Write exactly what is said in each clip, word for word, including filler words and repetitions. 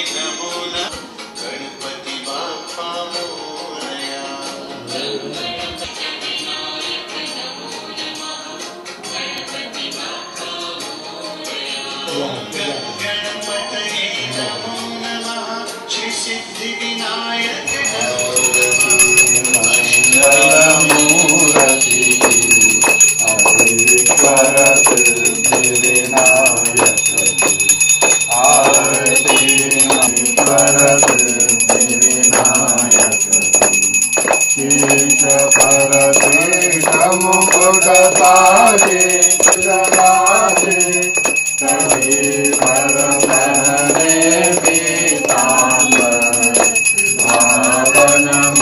नमो नमः गणपति बाप्पा मोरया। गणपतये नमो नमः श्री सिद्धि विनायक मंगलमूर्ति अभीश्वर सिद्धिविनायक आरती ईश्वर सिद्धिविनायक शीश परतीश मुकुट साजे जलाजे कभी पर पहने पीताम्बर भावन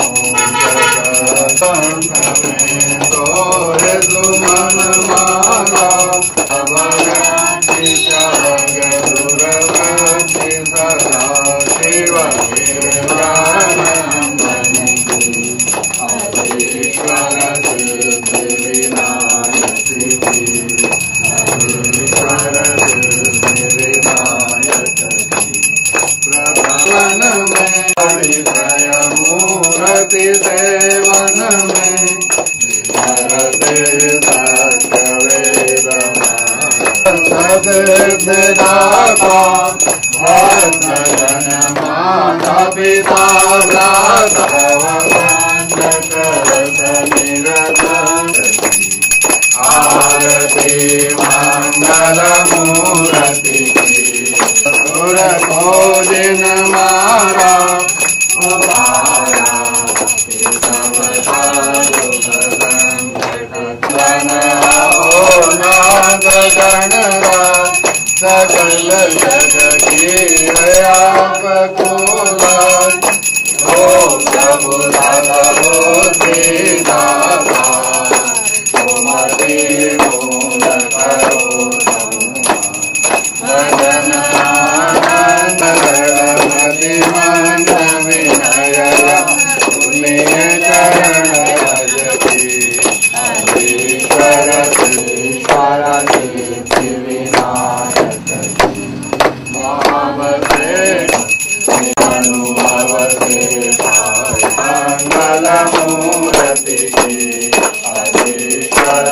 तोरे सुमन माला अवगाति दुर्वति सदा शिव गिरिजानंदनि अभीश्वर सिद्धिविनायक अभीश्वर सिद्धिविनायक प्रधान में परिचय मूर्ति सेवन में भरते सत्यवेद सदाता भक्तजन माता पिता भ्राता करत निरत आरती मंगल मूर्ति सुर भोजन मारा सकल जगती आपको हो प्रभु दादा हो दादा तुमति मूल करो भजन आनंद मति मन विनय पुण्य चरण रजती अभीश्वर ईश्वर सिद्धिविनायक महावते अनुभवते मंगल मूर्ति अभीश्वर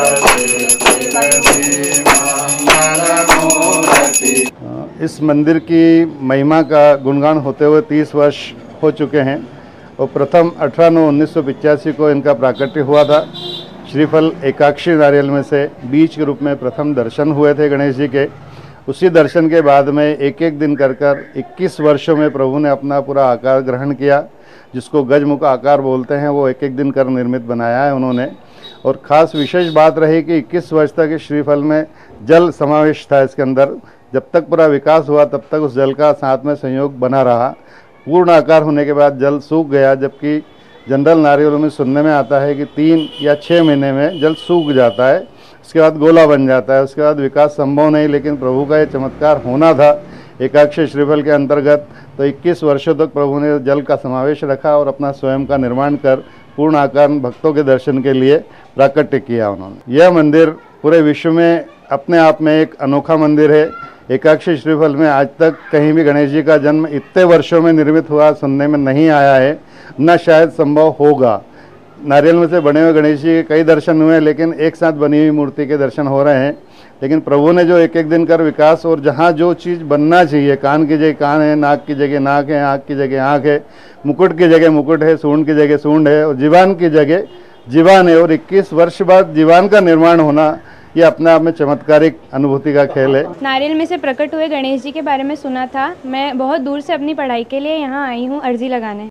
मंगल मूर्ति। इस मंदिर की महिमा का गुणगान होते हुए तीस वर्ष हो चुके हैं और प्रथम अठारह नौ उन्नीस सौ पिचासी को इनका प्राकट्य हुआ था। श्रीफल एकाक्षी नारियल में से बीज के रूप में प्रथम दर्शन हुए थे गणेश जी के। उसी दर्शन के बाद में एक एक दिन कर कर इक्कीस वर्षों में प्रभु ने अपना पूरा आकार ग्रहण किया, जिसको गजमुख आकार बोलते हैं। वो एक एक दिन कर निर्मित बनाया है उन्होंने। और ख़ास विशेष बात रही कि इक्कीस वर्ष तक इस श्रीफल में जल समावेश था इसके अंदर। जब तक पूरा विकास हुआ तब तक उस जल का साथ में संयोग बना रहा। पूर्ण आकार होने के बाद जल सूख गया, जबकि जनरल नारियलों में सुनने में आता है कि तीन या छः महीने में जल सूख जाता है, उसके बाद गोला बन जाता है, उसके बाद विकास संभव नहीं। लेकिन प्रभु का ये चमत्कार होना था एकाक्षी श्रीफल के अंतर्गत। तो इक्कीस वर्षों तक प्रभु ने जल का समावेश रखा और अपना स्वयं का निर्माण कर पूर्ण आकार भक्तों के दर्शन के लिए प्राकट्य किया उन्होंने। यह मंदिर पूरे विश्व में अपने आप में एक अनोखा मंदिर है। एकाक्षी श्रीफल में आज तक कहीं भी गणेश जी का जन्म इतने वर्षों में निर्मित हुआ सुनने में नहीं आया है, न शायद संभव होगा। नारियल में से बने हुए गणेश जी के कई दर्शन हुए, लेकिन एक साथ बनी हुई मूर्ति के दर्शन हो रहे हैं। लेकिन प्रभु ने जो एक एक दिन कर विकास और जहाँ जो चीज़ बनना चाहिए, कान की जगह कान है, नाक की जगह नाक है, आँख की जगह आँख है, मुकुट की जगह मुकुट है, सूंड की जगह सूंड है और जीवान की जगह जीवान है। और इक्कीस वर्ष बाद जीवान का निर्माण होना, ये अपने आप में चमत्कारिक अनुभूति का खेल है। नारियल में से प्रकट हुए गणेश जी के बारे में सुना था। मैं बहुत दूर से अपनी पढ़ाई के लिए यहाँ आई हूँ अर्जी लगाने।